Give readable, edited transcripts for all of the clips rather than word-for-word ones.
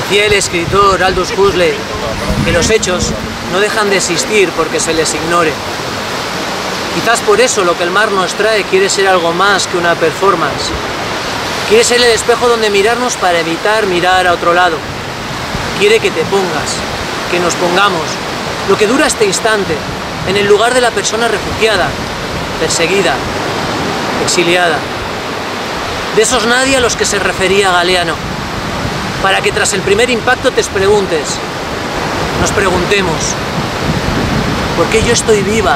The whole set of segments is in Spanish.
Decía el escritor Aldous Huxley que los hechos no dejan de existir porque se les ignore. Quizás por eso lo que el mar nos trae quiere ser algo más que una performance. Quiere ser el espejo donde mirarnos para evitar mirar a otro lado. Quiere que te pongas, que nos pongamos, lo que dura este instante, en el lugar de la persona refugiada, perseguida, exiliada. De esos nadie a los que se refería Galeano, para que tras el primer impacto te preguntes, nos preguntemos, ¿por qué yo estoy viva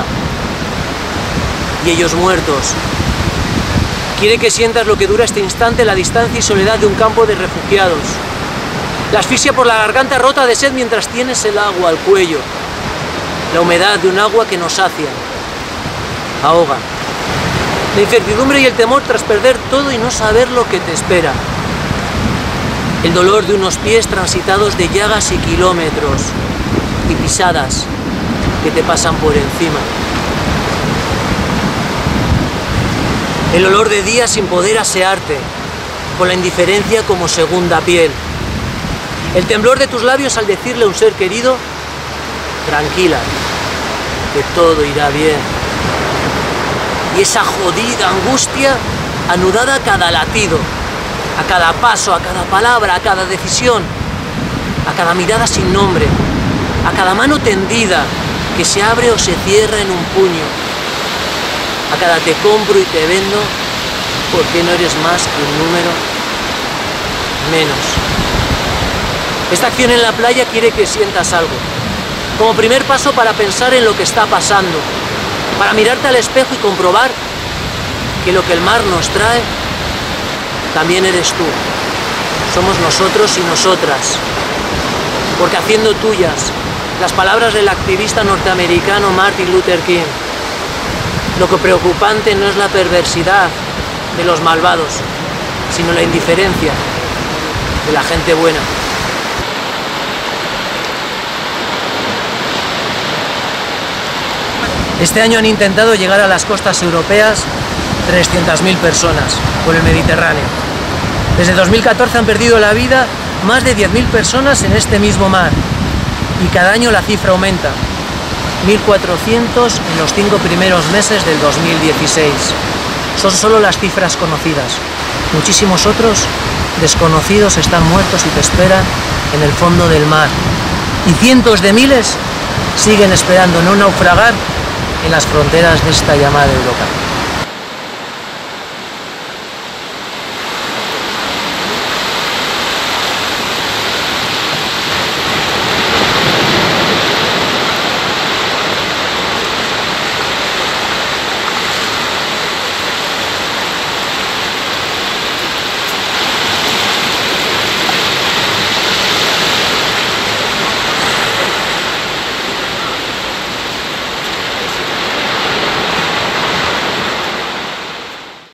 y ellos muertos? Quiere que sientas lo que dura este instante, la distancia y soledad de un campo de refugiados, la asfixia por la garganta rota de sed mientras tienes el agua al cuello, la humedad de un agua que nos sacia, ahoga, la incertidumbre y el temor tras perder todo y no saber lo que te espera, el dolor de unos pies transitados de llagas y kilómetros y pisadas que te pasan por encima, el olor de días sin poder asearte, con la indiferencia como segunda piel, el temblor de tus labios al decirle a un ser querido, tranquila, que todo irá bien, y esa jodida angustia anudada a cada latido, a cada paso, a cada palabra, a cada decisión, a cada mirada sin nombre, a cada mano tendida que se abre o se cierra en un puño, a cada te compro y te vendo porque no eres más que un número menos. Esta acción en la playa quiere que sientas algo, como primer paso para pensar en lo que está pasando, para mirarte al espejo y comprobar que lo que el mar nos trae también eres tú. Somos nosotros y nosotras, porque haciendo tuyas las palabras del activista norteamericano Martin Luther King, lo que preocupante no es la perversidad de los malvados, sino la indiferencia de la gente buena. Este año han intentado llegar a las costas europeas 300.000 personas por el Mediterráneo. Desde 2014 han perdido la vida más de 10.000 personas en este mismo mar y cada año la cifra aumenta. 1.400 en los 5 primeros meses del 2016. Son solo las cifras conocidas. Muchísimos otros desconocidos están muertos y te esperan en el fondo del mar. Y cientos de miles siguen esperando no naufragar en las fronteras de esta llamada Europa.